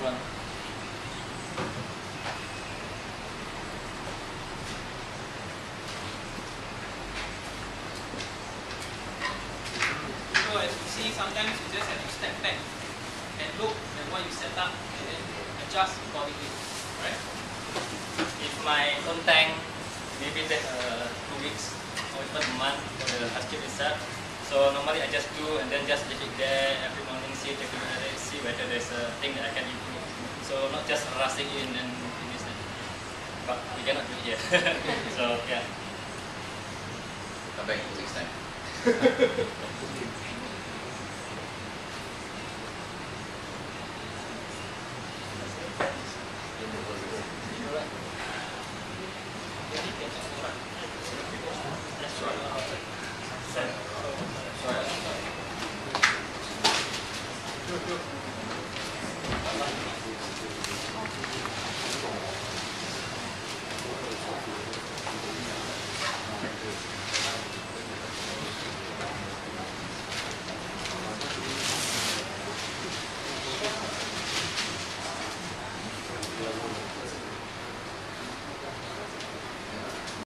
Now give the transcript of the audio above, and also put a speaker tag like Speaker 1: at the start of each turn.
Speaker 1: run.
Speaker 2: So as you see, sometimes you just have to step back and look at what you set up and then adjust accordingly. Right?
Speaker 1: If my own tank, maybe take 2 weeks or even a month for the housekeep itself. So normally I just do and then just leave it there every morning, take a look at it, see whether there's a thing that I can improve. So not just rushing in and finish it. But we cannot do it here. So yeah.
Speaker 3: Come back in 2 weeks time.